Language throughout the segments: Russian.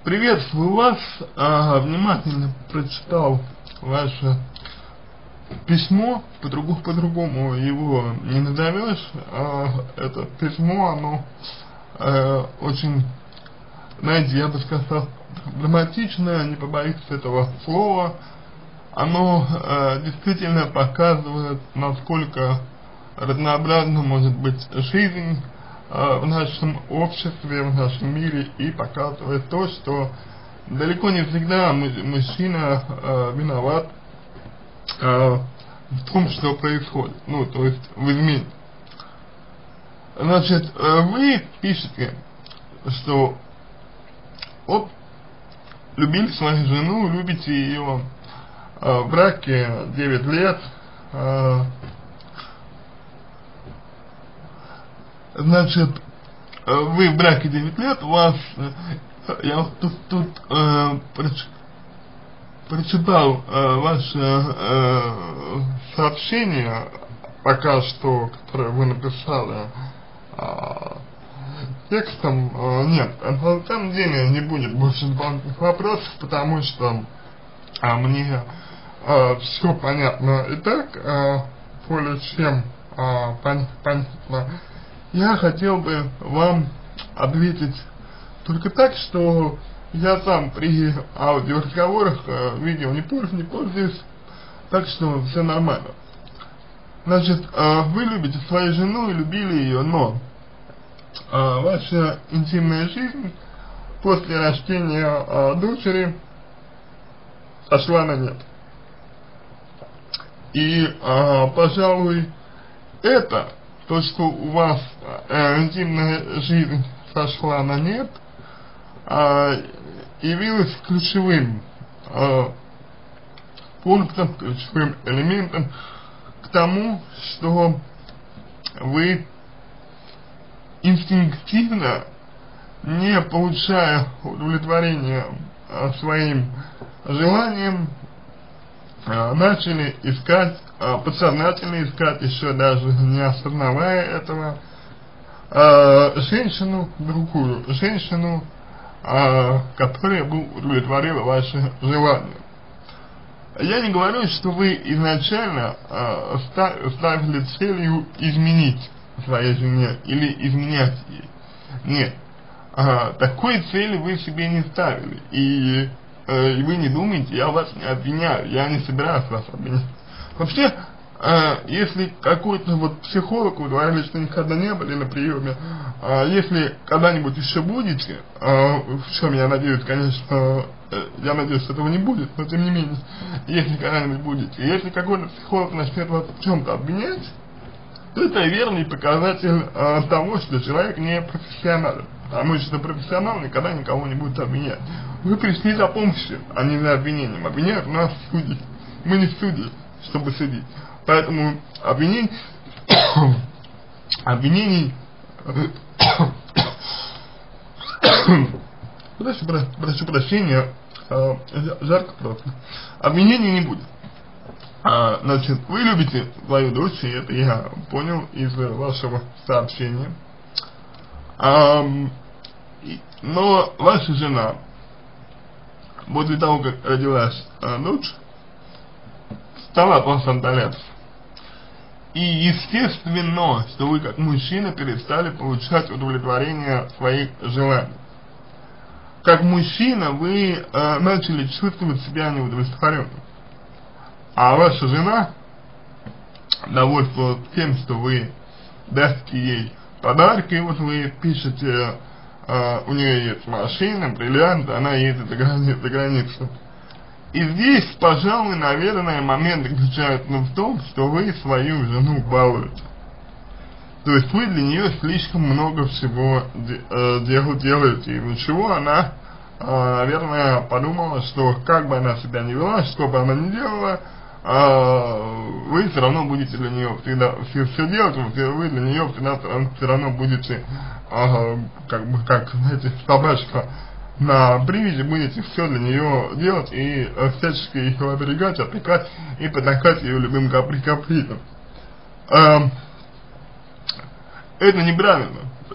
Приветствую вас, внимательно прочитал ваше письмо, по-другому его не назовешь. Это письмо, оно очень, знаете, я бы сказал, драматичное, не побоюсь этого слова. Оно действительно показывает, насколько разнообразна может быть жизнь в нашем обществе, в нашем мире, и показывает то, что далеко не всегда мужчина виноват в том, что происходит, то есть в измене. Значит, вы пишете, что вот любили свою жену, любите ее, в браке 9 лет, значит, вы в браке 9 лет, у вас, я вот тут прочитал ваше сообщение, пока что, которое вы написали текстом. Нет, на самом деле не будет больше дополнительных вопросов, потому что мне все понятно и так, более чем понятно. Я хотел бы вам ответить только так, что я сам при аудиоразговорах, видео не пользуюсь, так что все нормально. Значит, вы любите свою жену и любили ее, но ваша интимная жизнь после рождения дочери сошла на нет. И, пожалуй, это, то, что у вас интимная жизнь сошла на нет, явилось ключевым пунктом, ключевым элементом к тому, что вы инстинктивно, не получая удовлетворения своим желаниям, начали искать, подсознательно искать, еще даже не осознавая этого, женщину, другую женщину, которая бы удовлетворила ваши желания. Я не говорю, что вы изначально ставили целью изменить своей жене или изменять ей. Нет. Такой цели вы себе не ставили. И вы не думайте, я вас не обвиняю, я не собираюсь вас обвинять. Вообще, если какой-то вот психолог, вы говорили, что никогда не были на приеме, если когда-нибудь еще будете, в чем я надеюсь, конечно, я надеюсь, что этого не будет, но тем не менее, если когда-нибудь будете, если какой-то психолог начнет вас в чем-то обвинять, то это верный показатель того, что человек не профессионален. Потому что профессионал никогда никого не будет обвинять. Вы пришли за помощью, а не за обвинением. Обвиняют нас судьи. Мы не судьи, чтобы судить. Поэтому обвинений прошу прощения, жарко просто. Обвинений не будет. Значит, вы любите свою дочь, и это я понял из вашего сообщения. Но ваша жена, после того, как родилась дочь, стала от вас отдаляться. И естественно, что вы как мужчина перестали получать удовлетворение своих желаний. Как мужчина вы начали чувствовать себя неудовлетворенным. А ваша жена довольствовалась тем, что вы дасте ей подарки, вот вы пишете, у нее есть машина, бриллианты, она едет за границу. И здесь, пожалуй, наверное, момент заключается в том, что вы свою жену балуете. То есть вы для нее слишком много всего делаете, из-за чего она, наверное, подумала, что как бы она себя не вела, что бы она ни делала, вы все равно будете для нее всегда все делать, вы для нее всегда все равно будете, как знаете, собачка на привязи, будете все для нее делать и всячески ее оберегать, опекать и потакать ее любым капризом. Это неправильно,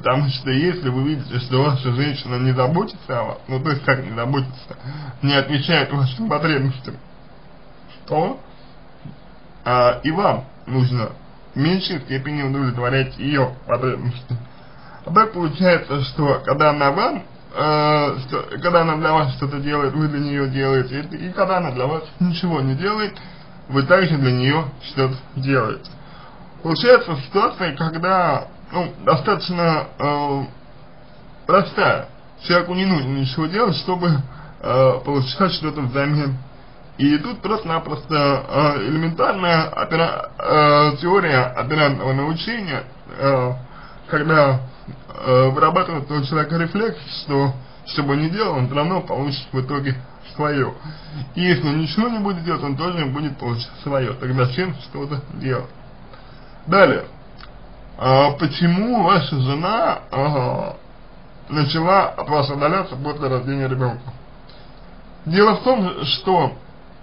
потому что если вы видите, что ваша женщина не заботится о вас, ну то есть как не заботится, не отвечает вашим потребностям, то и вам нужно в меньшей степени удовлетворять ее потребности. А так получается, что когда она вам, когда она для вас что-то делает, вы для нее делаете, и когда она для вас ничего не делает, вы также для нее что-то делаете. Получается ситуация, когда, ну, достаточно простая. Человеку не нужно ничего делать, чтобы получать что-то взамен. И тут просто-напросто элементарная теория оперантного научения, когда вырабатывается у человека рефлекс, что бы он ни делал, он все равно получит в итоге свое. И если он ничего не будет делать, он тоже будет получать свое. Тогда зачем что-то делать? Далее. Почему ваша жена начала от вас удаляться после рождения ребенка? Дело в том, что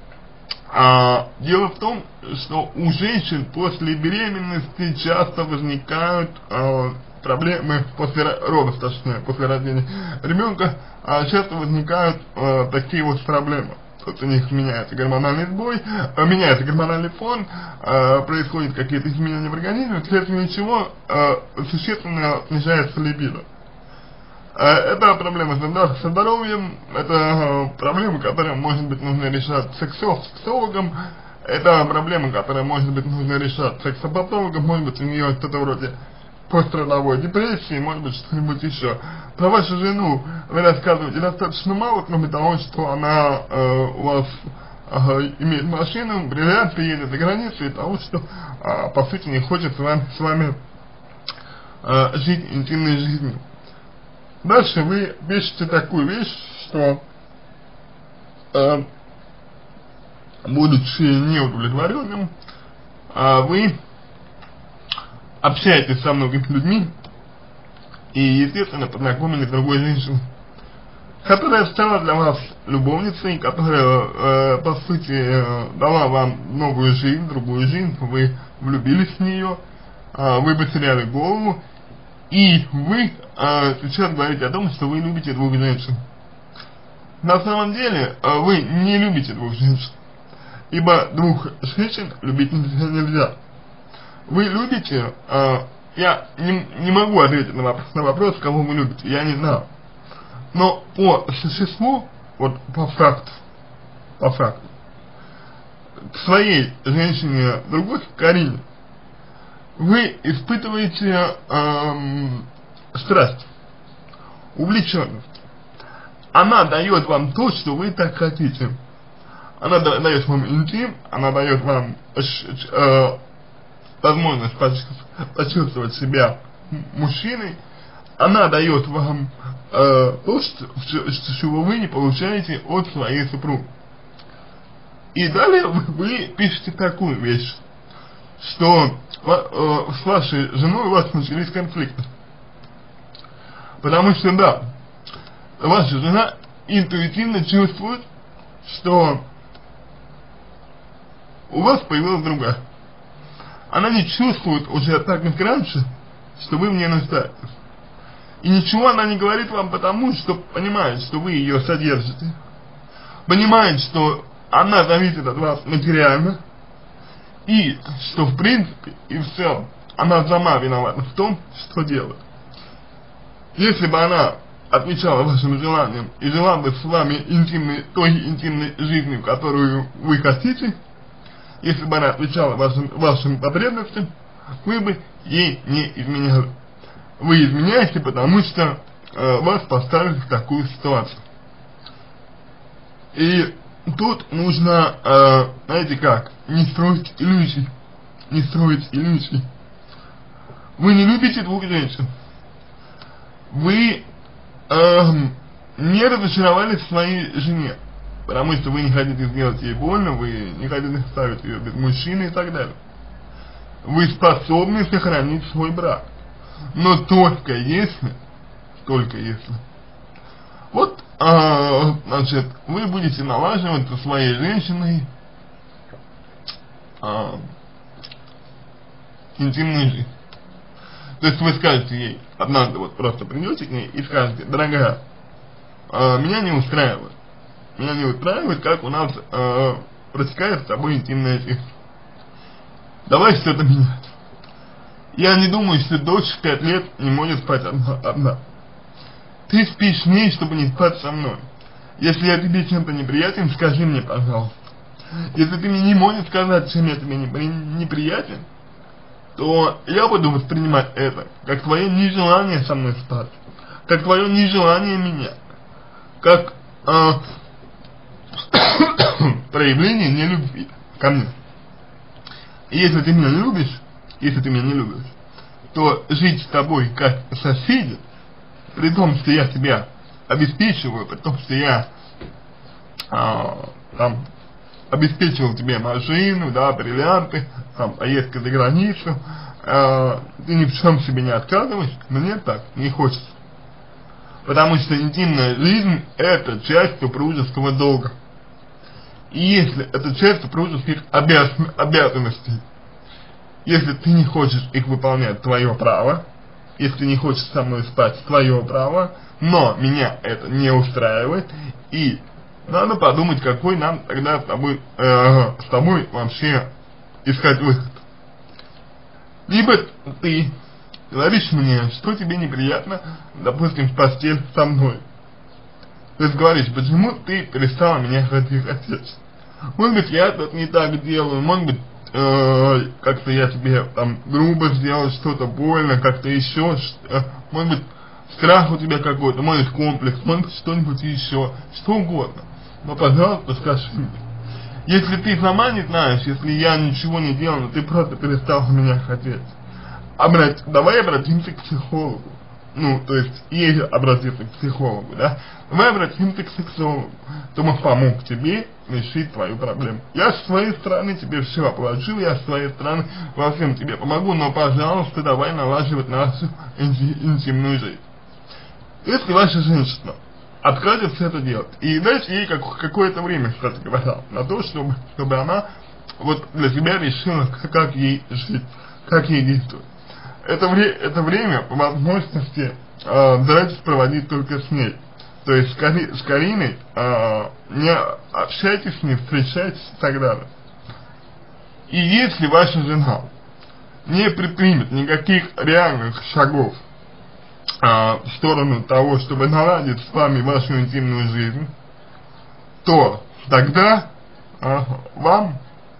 у женщин после беременности часто возникают проблемы после родов, точнее, после рождения ребенка, часто возникают такие вот проблемы. Вот у них меняется гормональный сбой, меняется гормональный фон, происходят какие-то изменения в организме, вследствие чего существенно снижается либидо. Это проблема со здоровьем, это проблема, которую, может быть, нужно решать сексологом, это проблема, которую, может быть, нужно решать сексопатологом, может быть, у нее что-то вроде пострадовой депрессии, может быть, что-нибудь еще. Про вашу жену вы рассказываете достаточно мало, кроме того, что она у вас имеет машину, бриллианты, едет за границу, и того, что, по сути, не хочет с вами жить интимной жизнью. Дальше вы пишете такую вещь, что будучи неудовлетворенным, вы общаетесь со многими людьми и, естественно, познакомились с другой женщиной, которая стала для вас любовницей, которая, по сути, дала вам новую жизнь, другую жизнь, вы влюбились в нее, вы потеряли голову, и вы сейчас говорите о том, что вы любите двух женщин. На самом деле, вы не любите двух женщин, ибо двух женщин любить нельзя. Вы любите, я не могу ответить на вопрос, кого вы любите, я не знаю. Но по существу, вот по факту, к своей женщине другой, Карине, вы испытываете страсть, увлеченность. Она дает вам то, что вы так хотите. Она дает вам интим, она дает вам возможность почувствовать себя мужчиной, она дает вам то, чего вы не получаете от своей супруги. И далее вы пишете такую вещь, что с вашей женой у вас начались конфликты. Потому что, да, ваша жена интуитивно чувствует, что у вас появилась другая. Она не чувствует уже так, как раньше, что вы в ней нуждаетесь. И ничего она не говорит вам потому, что понимает, что вы ее содержите. Понимает, что она зависит от вас материально. И что в принципе и в целом она сама виновата в том, что делает. Если бы она отвечала вашим желаниям и жила бы с вами той интимной жизнью, которую вы хотите, если бы она отвечала вашим потребностям, вы бы ей не изменяли. Вы изменяете, потому что вас поставили в такую ситуацию. И тут нужно, знаете как, не строить иллюзий. Вы не любите двух женщин. Вы не разочаровались в своей жене, потому что вы не хотите сделать ей больно, вы не хотите оставить ее без мужчины и так далее. Вы способны сохранить свой брак, но только если, вот, значит, вы будете налаживать со своей женщиной интимную жизнь. То есть вы скажете ей, однажды вот просто придете к ней и скажете: дорогая, меня не устраивает, как у нас протекает с тобой интимная жизнь. Давай что-то менять. Я не думаю, что дочь в 5 лет не может спать одна. Ты спишь с ней, чтобы не спать со мной. Если я тебе чем-то неприятен, скажи мне, пожалуйста. Если ты мне не можешь сказать, чем я тебе неприятен, то я буду воспринимать это как твое нежелание со мной спать, как твое нежелание меня, как проявление нелюбви ко мне. И если ты меня не любишь, то жить с тобой как соседи, при том, что я тебя обеспечиваю, при том, что я там обеспечивал тебе машину, да, бриллианты, там, поездка за границу, ты ни в чем себе не отказываешь, мне так не хочется. Потому что интимная жизнь – это часть супружеского долга. И если это часть супружеских обязанностей, если ты не хочешь их выполнять, твое право, если ты не хочешь со мной спать, твое право, но меня это не устраивает, и надо подумать, какой нам тогда с тобой вообще искать выход. Либо ты говоришь мне, что тебе неприятно, допустим, в постель со мной. То есть говоришь, почему ты перестала меня хотеть. Может быть, я это не так делаю, может быть, как-то я тебе там грубо сделал, что-то больно, как-то еще, может быть, страх у тебя какой-то, может быть, комплекс, может быть, что-нибудь еще, что угодно. Но, пожалуйста, скажи мне. Если ты сама не знаешь, если я ничего не делал, но ты просто перестала меня хотеть, давай обратимся к психологу. Ну, то есть, ей обратиться к психологу, да? Давай обратимся к сексологу, чтобы помог тебе решить твою проблему. Я с своей стороны тебе все оплачу, я с своей стороны во всем тебе помогу, но, пожалуйста, давай налаживать нашу интимную жизнь. Если ваша женщина откажется это делать, и дайте ей какое-то время, кстати говоря, на то, чтобы она вот для себя решила, как ей жить, как ей действовать. Это время, по возможности, старайтесь проводить только с ней. То есть с Кариной не общайтесь с ней, встречайтесь и так далее. И если ваша жена не предпримет никаких реальных шагов в сторону того, чтобы наладить с вами вашу интимную жизнь, то тогда вам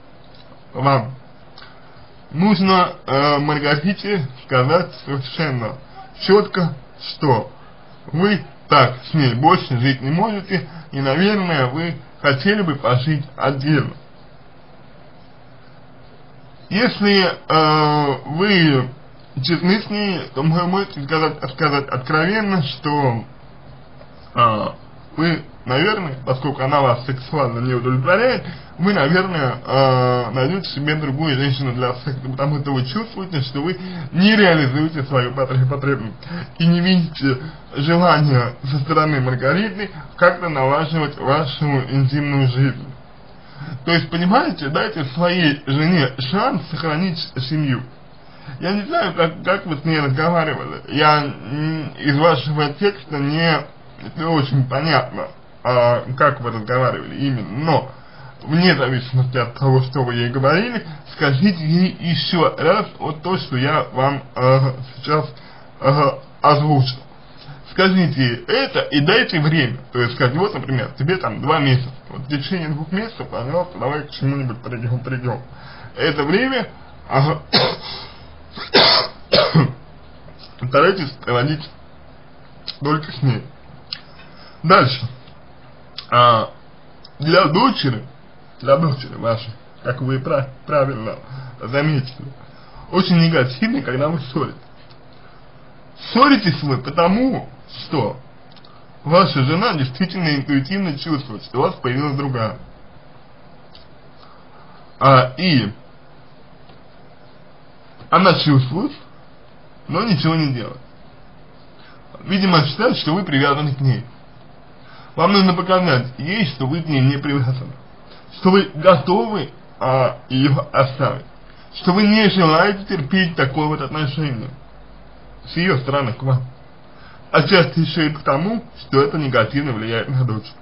нужно Маргарите сказать совершенно четко, что вы так с ней больше жить не можете, и, наверное, вы хотели бы пожить отдельно. Если вы честны с ней, то вы можете сказать откровенно, что вы, наверное, поскольку она вас сексуально не удовлетворяет, вы, наверное, найдете себе другую женщину для секса, потому что вы чувствуете, что вы не реализуете свою потребность и не видите желания со стороны Маргариты как-то налаживать вашу интимную жизнь. То есть, понимаете, дайте своей жене шанс сохранить семью. Я не знаю, как вы с ней разговаривали. Из вашего текста не очень понятно, как вы разговаривали именно, но вне зависимости от того, что вы ей говорили, скажите ей еще раз вот то, что я вам сейчас озвучил. Скажите ей это и дайте время. То есть скажите, вот, например, тебе там 2 месяца. Вот в течение 2 месяцев, пожалуйста, давай к чему-нибудь придем. Это время старайтесь проводить только с ней. Дальше. Для дочери вашей, как вы правильно заметили, очень негативно, когда вы ссоритесь. Ссоритесь вы потому, что ваша жена действительно интуитивно чувствует, что у вас появилась другая. И она чувствует, но ничего не делает. Видимо, считает, что вы привязаны к ней. Вам нужно показать ей, что вы к ней не привязаны, что вы готовы ее оставить, что вы не желаете терпеть такое вот отношение. с ее стороны к вам. Отчасти еще и потому, что это негативно влияет на дочь.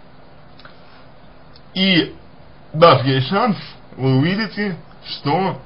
И дав ей шанс, вы увидите, что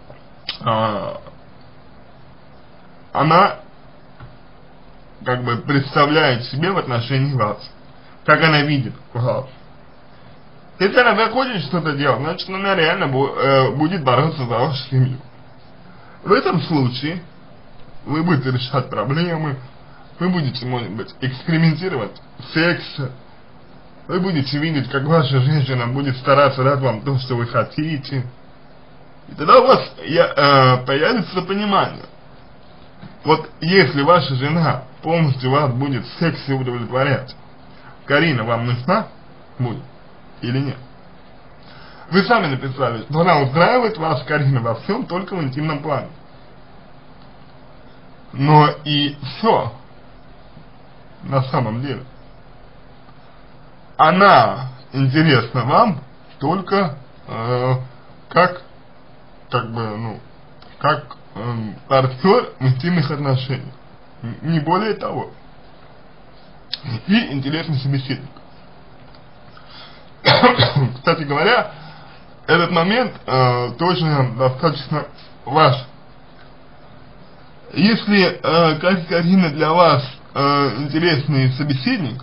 она как бы представляет себе в отношении вас, как она видит вас. Если она захочет что-то делать, значит она реально будет бороться за вашу семью. В этом случае вы будете решать проблемы, вы будете, может быть, экспериментировать в сексе, вы будете видеть, как ваша женщина будет стараться дать вам то, что вы хотите. И тогда у вас появится понимание. Вот если ваша жена полностью вас будет в сексе удовлетворять, Карина вам нужна будет или нет? Вы сами написали, что она устраивает вас, Карина, во всем, только в интимном плане. Но и все на самом деле. Она интересна вам только как партнер в интимных отношениях. Не более того. И интересный собеседник. Кстати говоря, этот момент тоже достаточно важен. Если Карина для вас интересный собеседник,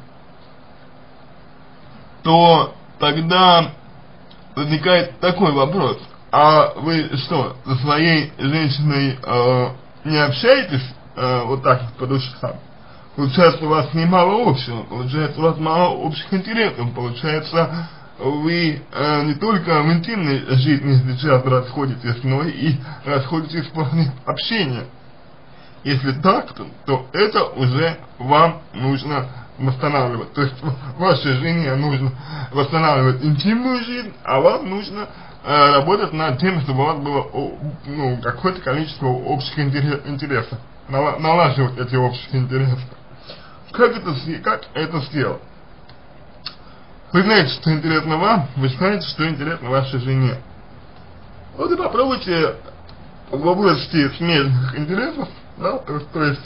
то тогда возникает такой вопрос: а вы что, со своей женщиной не общаетесь вот так вот по душам? Получается, у вас немало общего, получается, у вас мало общих интересов, получается, вы не только в интимной жизни сейчас расходитесь, но и расходитесь в плане общения. Если так, то это уже вам нужно восстанавливать. То есть вашей жене нужно восстанавливать интимную жизнь, а вам нужно работать над тем, чтобы у вас было какое-то количество общих интересов, налаживать эти общие интересы. Как это сделать? Вы знаете, что интересно вам, вы знаете, что интересно вашей жене. Вот и попробуйте в области смежных интересов, да, то есть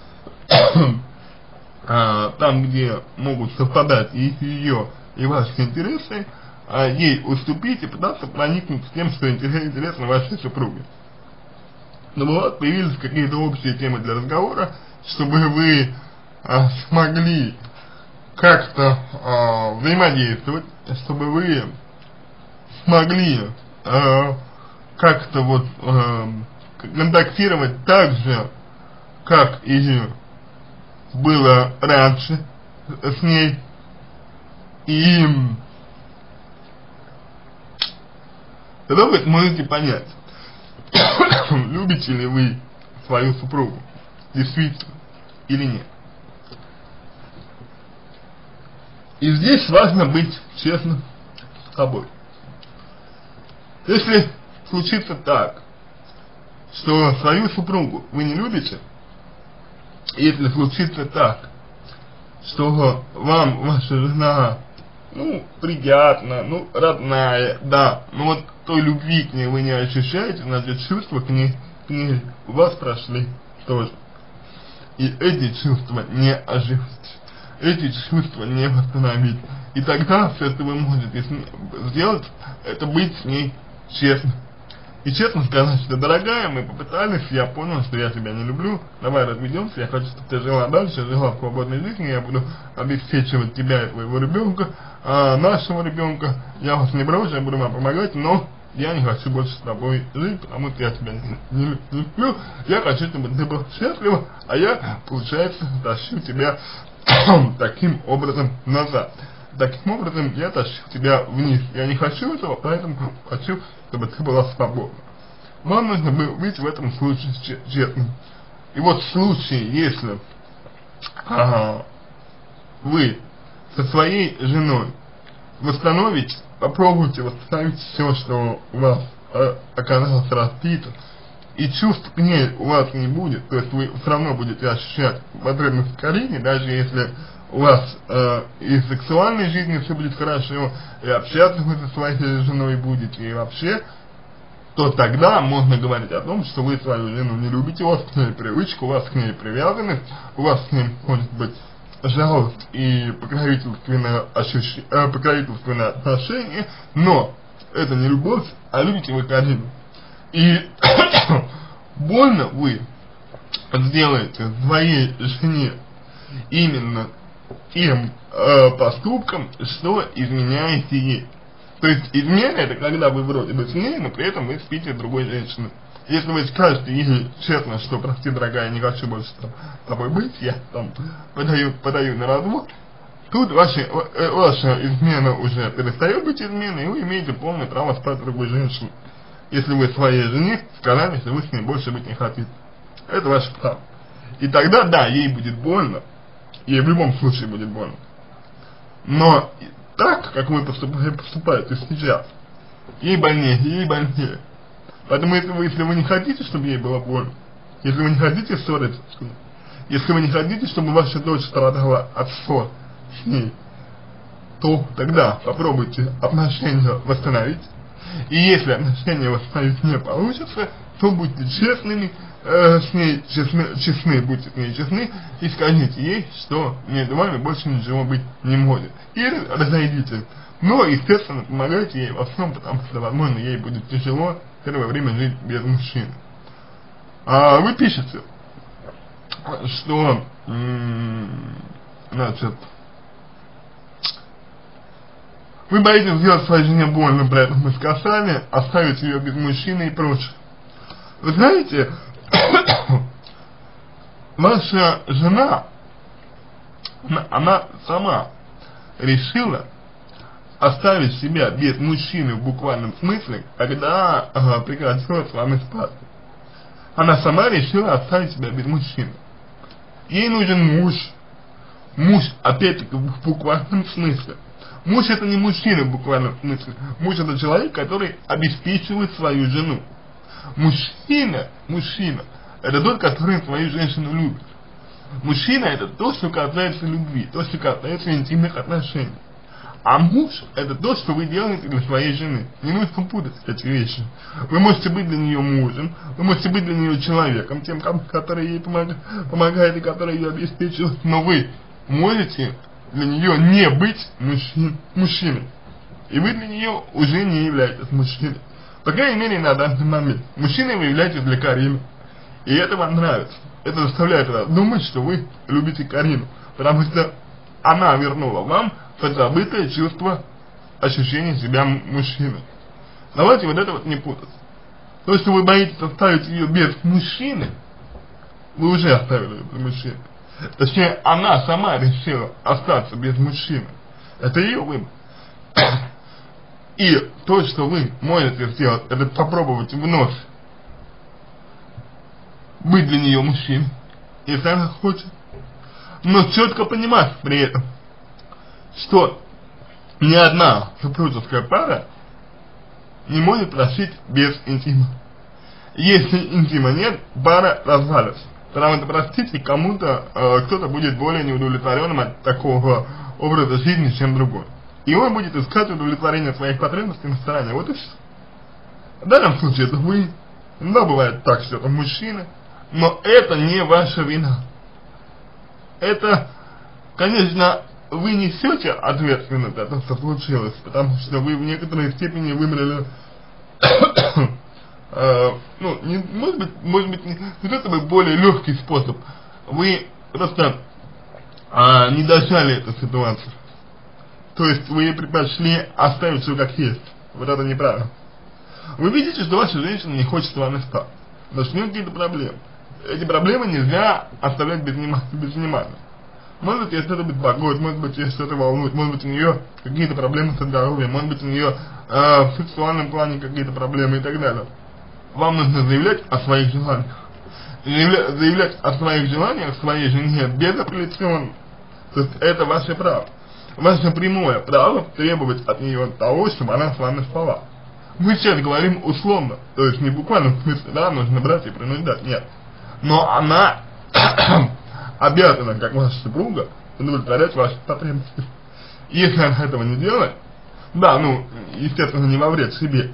там, где могут совпадать и ее, и ваши интересы, ей уступить и пытаться проникнуть с тем, что интересно вашей супруге. Но у вас появились какие-то общие темы для разговора, чтобы вы смогли как-то взаимодействовать, чтобы вы смогли как-то вот контактировать так же, как и было раньше с ней, и тогда вы сможете понять, любите ли вы свою супругу действительно или нет. И здесь важно быть честным с собой. Если случится так, что свою супругу вы не любите, если случится так, что вам ваша жена, приятна, родная, да, но вот той любви к ней вы не ощущаете, значит чувства к ней у вас прошли тоже. И эти чувства не оживить, эти чувства не восстановить. И тогда все, что вы можете сделать, это быть с ней честным. И честно сказать, что, дорогая, мы попытались, я понял, что я тебя не люблю, давай разведемся, я хочу, чтобы ты жила дальше, жила в свободной жизни, я буду обеспечивать тебя и твоего ребенка, нашего ребенка, я вас не брошу, я буду вам помогать, но я не хочу больше с тобой жить, потому что я тебя не люблю, я хочу, чтобы ты был счастлива, а я, получается, тащу тебя таким образом назад. Таким образом, я тащу тебя вниз. Я не хочу этого, поэтому хочу, чтобы ты была свободна. Вам нужно быть в этом случае честным. И вот в случае, если вы со своей женой восстановите, попробуйте восстановить все, что у вас оказалось разбито, и чувств к ней у вас не будет, то есть вы все равно будете ощущать потребность в Карине, даже если у вас и в сексуальной жизни все будет хорошо, и общаться вы со своей женой будете, и вообще то тогда можно говорить о том, что вы свою жену не любите, у вас к ней привычка, у вас к ней привязанность, у вас с ней может быть жалость и покровительственное отношение, но это не любовь, а любите вы Карину. И больно вы сделаете своей жене именно тем поступком, что изменяете ей. То есть измена — это когда вы вроде бы с ней, но при этом вы спите с другой женщиной. Если вы скажете ей честно, что прости, дорогая, не хочу больше с тобой быть, я там подаю на развод, тут ваша измена уже перестает быть изменой, и вы имеете полное право спать с другой женщиной. Если вы своей жене сказали, что вы с ней больше быть не хотите. Это ваше право. И тогда, да, ей будет больно, ей в любом случае будет больно. Но так, как вы поступаете сейчас, ей больнее. Поэтому если вы не хотите, чтобы ей было больно, если вы не хотите ссориться с ней, если вы не хотите, чтобы ваша дочь страдала от ссор с ней, то тогда попробуйте отношения восстановить. И если отношения восстановить не получится, то будьте честными с ней, будьте с ней честны и скажите ей, что между вами больше ничего быть не может. И разойдитесь. Но, естественно, помогайте ей во всем, потому что, возможно, ей будет тяжело первое время жить без мужчины. Вы пишете, что, значит, вы боитесь сделать своей жене больно, при этом вы сказали, оставить ее без мужчины и прочее. Вы знаете, ваша жена, она сама решила оставить себя без мужчины в буквальном смысле, когда прекратила с вами спать. Она сама решила оставить себя без мужчины. Ей нужен муж. Муж, опять-таки, в буквальном смысле. Муж — это не мужчина в буквальном смысле. Муж — это человек, который обеспечивает свою жену. Мужчина — это тот, который свою женщину любит. Мужчина — это то, что касается любви, то, что касается интимных отношений. А муж — это то, что вы делаете для своей жены. Не нужно путать эти вещи. Вы можете быть для нее мужем, вы можете быть для нее человеком, тем, который ей помогает и который ее обеспечивает, но вы можете для нее не быть мужчиной. И вы для нее уже не являетесь мужчиной. По крайней мере, на данный момент. Мужчиной вы являетесь для Карины. И это вам нравится. Это заставляет вас думать, что вы любите Карину. Потому что она вернула вам подзабытое чувство ощущения себя мужчиной. Давайте вот это вот не путать. То, что вы боитесь оставить ее без мужчины, вы уже оставили ее без мужчины. Точнее, она сама решила остаться без мужчины. Это ее выбор. И то, что вы можете сделать, это попробовать вновь быть для нее мужчиной, если она хочет. Но четко понимать при этом, что ни одна супружеская пара не может прожить без интима. Если интима нет, пара развалится. Потому что, простите, кому-то, кто-то будет более неудовлетворенным от такого образа жизни, чем другой. И он будет искать удовлетворение своих потребностей на стороне. Вот и все. В данном случае это вы. Да, бывает так, что это мужчина, но это не ваша вина. Это, конечно, вы несете ответственность за то, что случилось, потому что вы в некоторой степени выбрали, может быть, не то чтобы более легкий способ. Вы просто не дожали эту ситуацию. То есть вы предпочли оставить все как есть. Вот это неправильно. Вы видите, что ваша женщина не хочет с вами спать. Значит, у нее какие-то проблемы. Эти проблемы нельзя оставлять без внимания. Может быть, ей что-то беспокоит, может быть, ей что-то волнует, может быть, у нее какие-то проблемы со здоровьем, может быть, у нее в сексуальном плане какие-то проблемы и так далее. Вам нужно заявлять о своих желаниях. Заявлять о своих желаниях своей жене безапелляционно. То есть это ваше право. Ваше прямое право требовать от нее того, чтобы она с вами спала. Мы сейчас говорим условно, то есть не буквально в смысле, да, нужно брать и принуждать, нет. Но она обязана, как ваша супруга, удовлетворять ваши потребности. Если она этого не делает, да, естественно, не во вред себе,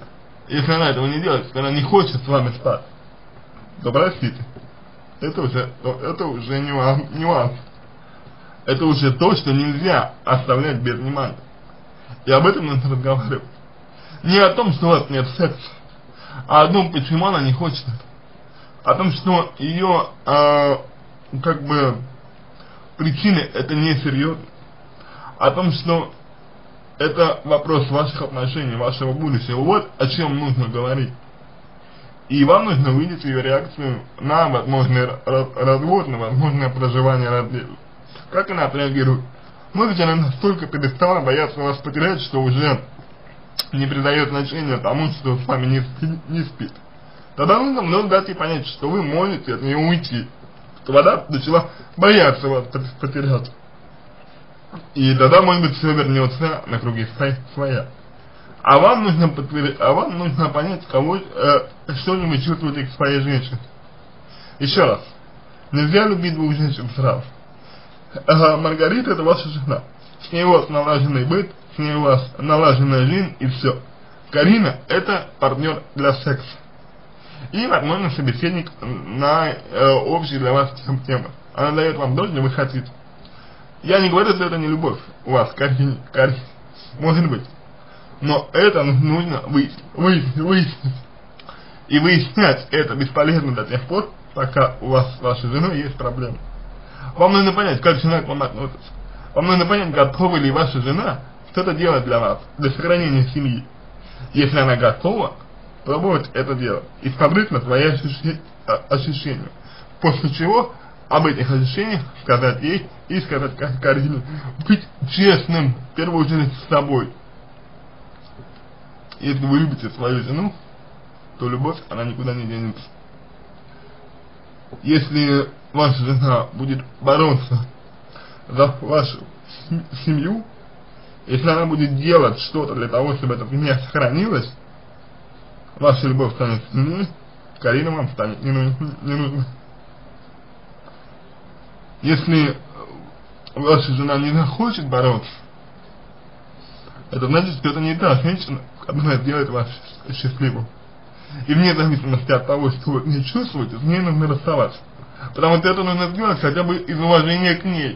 если она этого не делает, если она не хочет с вами спать, то простите, это уже нюанс. Это уже то, что нельзя оставлять без внимания. И об этом нужно разговаривать. Не о том, что у вас нет секса, а о том, почему она не хочет это. О том, что ее, как бы, причины это несерьезно. О том, что это вопрос ваших отношений, вашего будущего. Вот о чем нужно говорить. И вам нужно увидеть ее реакцию на возможный развод, на возможное проживание раздельно. Как она отреагирует? Может быть, она настолько перестала бояться вас потерять, что уже не придает значения тому, что с вами не спит. Тогда нужно дать ей понять, что вы можете от нее уйти. Что она начала бояться вас потерять. И тогда, может быть, все вернется на круги своя. А вам нужно понять, что же вы чувствуете к своей женщине. Еще раз. Нельзя любить двух женщин сразу. Маргарита — это ваша жена. С ней у вас налаженный быт, с ней у вас налаженная жизнь и все. Карина — это партнер для секса. И, возможно, собеседник на общие для вас темы. Она дает вам то, что вы хотите. Я не говорю, что это не любовь у вас, Карине. Может быть. Но это нужно выяснить. И выяснять это бесполезно до тех пор, пока у вас с вашей женой есть проблемы. Вам нужно понять, как жена к вам относится. Вам нужно понять, готова ли ваша жена что-то делать для вас, для сохранения семьи. Если она готова, пробовать это делать и смотреть на свои ощущения. После чего об этих ощущениях сказать ей и сказать Карине. Быть честным, в первую очередь, с собой. Если вы любите свою жену, то любовь, она никуда не денется. Если ваша жена будет бороться за вашу семью, если она будет делать что-то для того, чтобы эта семья сохранилась, ваша любовь станет сильнее, Карина вам станет не нужна. Если ваша жена не захочет бороться, это значит, что это не та женщина, которая делает вас счастливым. И вне зависимости от того, что вы не чувствуете, с ней нужно расставаться. Потому что это нужно сделать хотя бы из уважения к ней.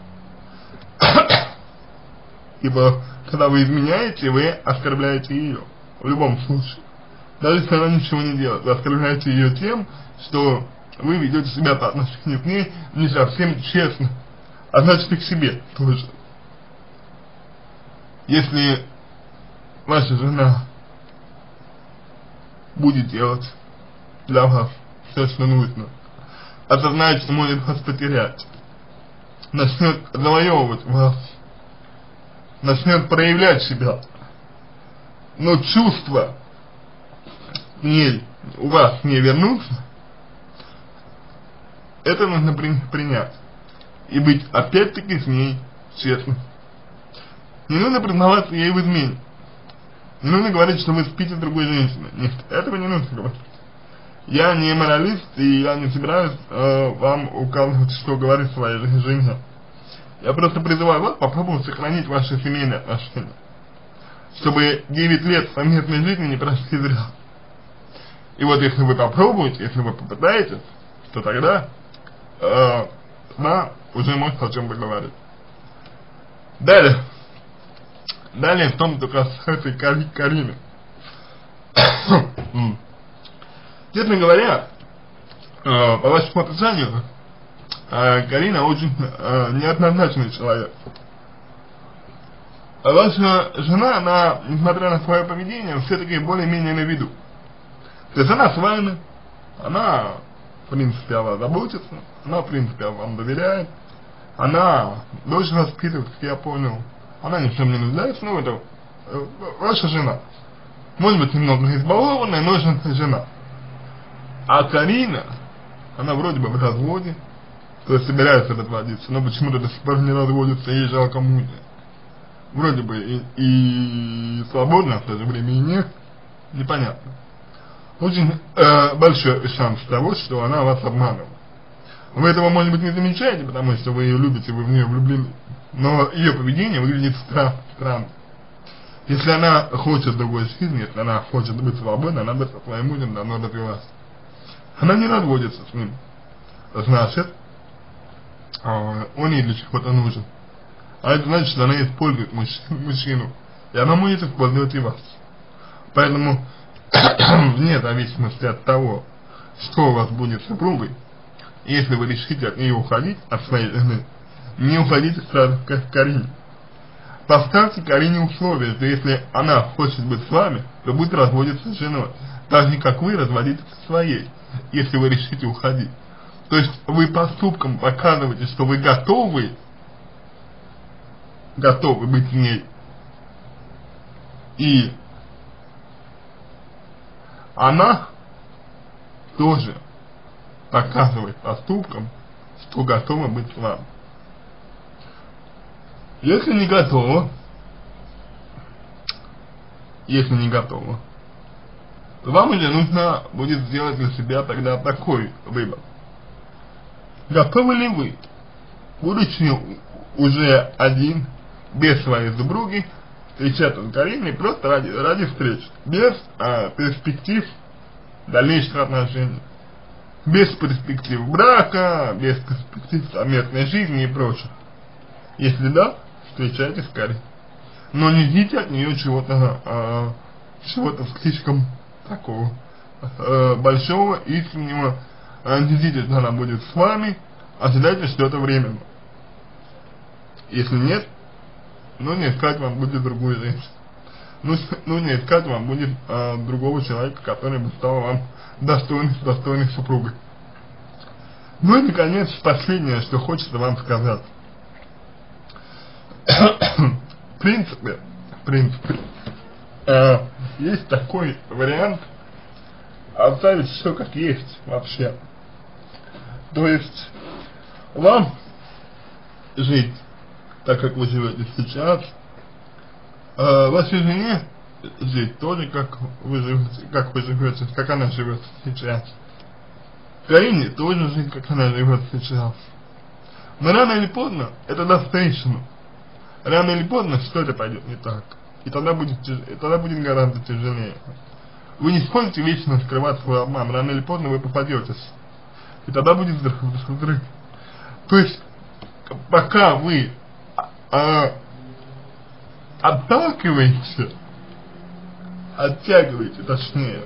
Ибо, когда вы изменяете, вы оскорбляете ее. В любом случае. Даже если она ничего не делает, вы оскорбляете ее тем, что вы ведете себя по отношению к ней не совсем честно. А значит и к себе тоже. Если ваша жена будет делать для вас все, что нужно, осознает, что может вас потерять, начнет завоевывать вас, начнет проявлять себя, но чувства к ней у вас не вернутся, это нужно принять и быть опять-таки с ней честным. Не нужно признаваться ей в измене. Не нужно говорить, что вы спите с другой женщиной. Нет, этого не нужно говорить. Я не моралист, и я не собираюсь вам указывать, что говорить своей жене. Я просто призываю вас попробовать сохранить ваши семейные отношения. Чтобы 9 лет совместной жизни не прошли зря. И вот если вы попробуете, если вы попытаетесь, то тогда уже может о чем поговорить. Далее в том, что касается Карины. Честно говоря, по вашему описанию, Карина очень неоднозначный человек. А ваша жена, она, несмотря на свое поведение, все-таки более-менее на виду. То есть она с вами, она, в принципе, о вас заботится, она, в принципе, вам доверяет, она дочь воспитывает, как я понял. Она ни в чем не нуждается, но это ваша жена. Может быть, немного избалованная, но жена. А Карина, она вроде бы в разводе, то есть собирается разводиться, но почему-то до сих пор не разводится, ей жалко мужа. Вроде бы и свободна, в то же время и нет, непонятно. Очень большой шанс того, что она вас обманывала. Вы этого, может быть, не замечаете, потому что вы ее любите, вы в нее влюблены. Но ее поведение выглядит странно. Если она хочет другой жизни, если она хочет быть свободной, она бы со своим мужем давно развелась. Она не разводится с ним. Значит, он ей для чего-то нужен. А это значит, что она использует мужчину. И она может использовать и вас. Поэтому, вне зависимости от того, что у вас будет с супругой, если вы решите от нее уходить, от своей жены, не уходите сразу к Карине. Поставьте Карине условия, что если она хочет быть с вами, то будет разводиться с женой. Так же, как вы разводитесь со своей, если вы решите уходить. То есть вы поступком показываете, что вы готовы быть с ней. И она тоже показывает поступком, что готова быть с вами. Если не готова, то вам уже нужно будет сделать для себя тогда такой выбор. Готовы ли вы, будучи уже один, без своей супруги, встречаться с Кариной просто ради встреч, без перспектив дальнейших отношений, без перспектив брака, без перспектив совместной жизни и прочее? Если да, встречайтесь с Кариной. Но не ждите от нее чего-то слишком такого большого, искреннего. Не ждите, что она будет с вами, ожидайте что-то временно. Если нет, не искать вам будет другую женщину. Не искать вам будет другого человека, который бы стал вам достойной супругой. И наконец, последнее, что хочется вам сказать. В принципе, есть такой вариант оставить все как есть вообще. То есть вам жить так, как вы живете сейчас, вашей жене жить тоже, как вы живете, как она живет сейчас. Карине тоже жить, как она живет сейчас. Но рано или поздно это даст трещину. Рано или поздно что-то пойдет не так. И тогда будет гораздо тяжелее. Вы не сможете вечно скрывать свой обман. Рано или поздно вы попадетесь. И тогда будет взрыв. То есть, пока вы оттягиваете, точнее,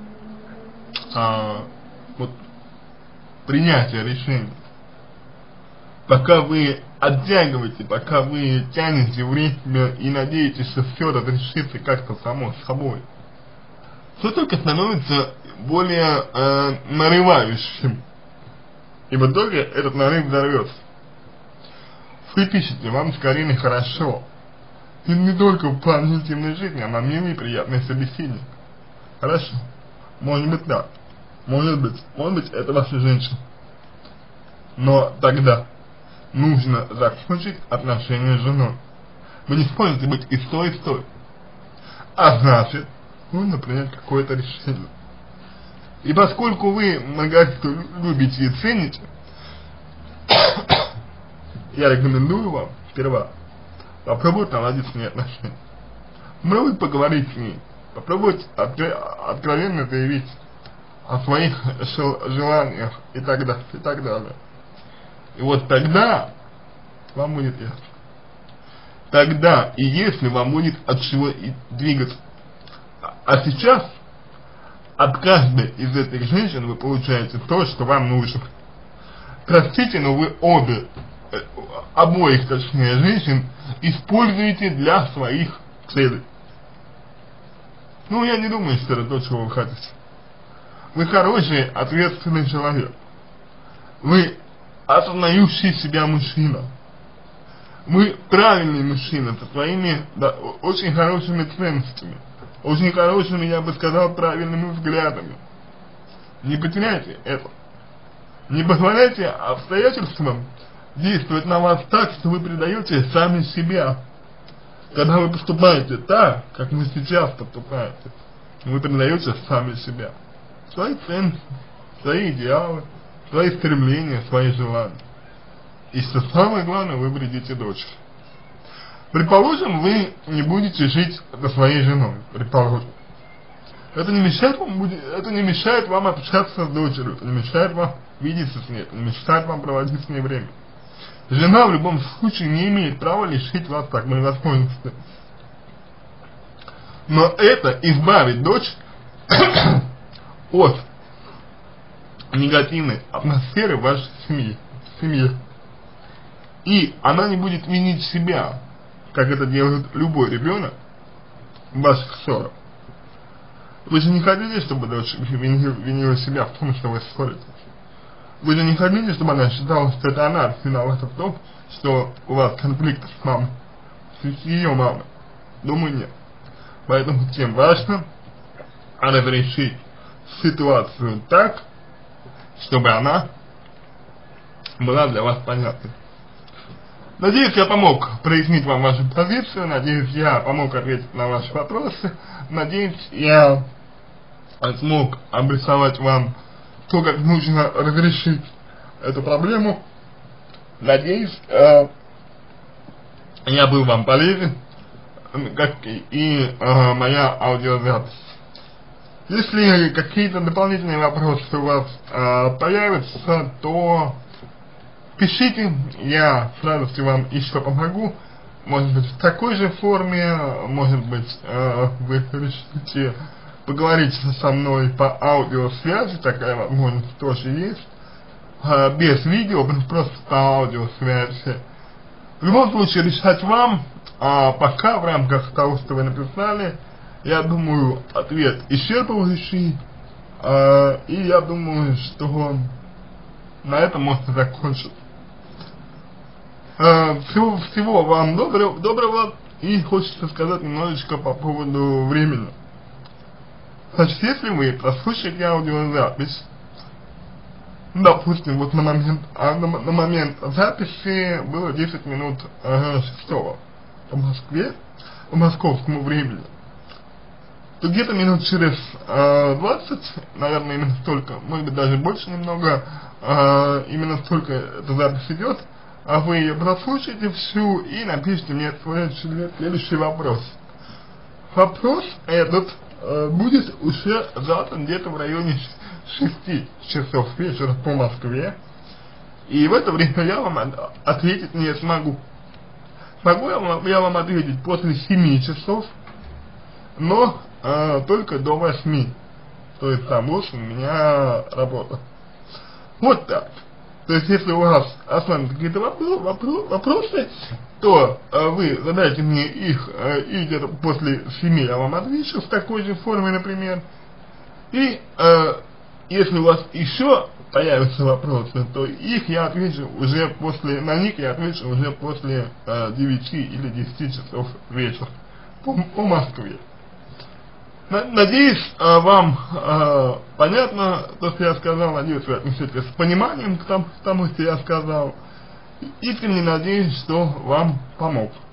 принятие решений, пока вы оттягиваете, пока вы тянете время и надеетесь, что все разрешится как-то само собой, все только становится более нарывающим. И в итоге этот нарыв взорвется. Вы пишете, вам с Кариной хорошо. И не только в плане интимной жизни, она милый и приятный собеседник. Хорошо. Может быть так. Может быть это ваша женщина. Но тогда нужно закончить отношения с женой. Вы не сможете быть и с той, и с той. А значит, нужно принять какое-то решение. И поскольку вы много что любите и цените, я рекомендую вам сперва попробовать наладить с ней отношения. Попробуйте поговорить с ней. Попробуйте откровенно заявить о своих желаниях и так далее. И вот тогда вам будет ясно. Тогда и если вам будет от чего и двигаться. А сейчас от каждой из этих женщин вы получаете то, что вам нужно. Простите, но вы обоих женщин используете для своих целей. Я не думаю, что это то, чего вы хотите. Вы хороший, ответственный человек. Вы осознающий себя мужчина. Вы правильный мужчина со своими очень хорошими ценностями. Очень хорошими, я бы сказал, правильными взглядами. Не потеряйте это. Не позволяйте обстоятельствам действовать на вас так, что вы предаете сами себя. Когда вы поступаете так, как вы сейчас поступаете, вы предаете сами себя. Свои ценности, свои идеалы, свои стремления, свои желания. И что самое главное, вы вредите дочери. Предположим, вы не будете жить со своей женой, предположим. Это не мешает вам общаться с дочерью, это не мешает вам видеться с ней, это не мешает вам проводить с ней время. Жена в любом случае не имеет права лишить вас такой возможности. Но это избавит дочь от негативной атмосферы в вашей семье. И она не будет винить себя, как это делает любой ребенок, в ваших ссорах. Вы же не хотите, чтобы дочь винила себя в том, что вы ссоритесь. Вы же не хотите, чтобы она считала, что это она виновата в том, что у вас конфликт с мамой, с ее мамой. Думаю, нет. Поэтому тем важно разрешить ситуацию так, чтобы она была для вас понятной. Надеюсь, я помог прояснить вам вашу позицию, надеюсь, я помог ответить на ваши вопросы, надеюсь, я смог обрисовать вам то, как нужно разрешить эту проблему. Надеюсь, я был вам полезен, как и моя аудиозапись. Если какие-то дополнительные вопросы у вас появятся, то пишите, я с радостью вам еще помогу. Может быть, в такой же форме, может быть, вы решите поговорить со мной по аудиосвязи, такая возможность тоже есть. Без видео, просто по аудиосвязи. В любом случае, решать вам, пока в рамках того, что вы написали, я думаю, ответ исчерпывающий, и я думаю, что на этом можно закончить. Всего вам доброго, и хочется сказать немножечко по поводу времени. Значит, если вы прослушаете аудиозапись, допустим, вот на момент записи было 10 минут 6 по Москве, по московскому времени, то где-то минут через 20, наверное, именно столько, может быть, даже больше немного, именно столько эта запись идет, а вы ее прослушаете всю и напишите мне следующий вопрос. Вопрос этот будет уже завтра где-то в районе 6 часов вечера по Москве, и в это время я вам ответить не смогу. Могу я вам ответить после 7 часов, но только до 8, то есть там 8 у меня работа. Вот так. То есть, если у вас останутся какие-то вопросы, то вы задайте мне их, и где-то после 7 я вам отвечу в такой же форме, например. И если у вас еще появятся вопросы, то их я отвечу уже на них я отвечу уже после 9 или 10 часов вечера по Москве. Надеюсь, вам понятно то, что я сказал, надеюсь, вы отнесетесь с пониманием к тому, что я сказал. Искренне надеюсь, что вам помог.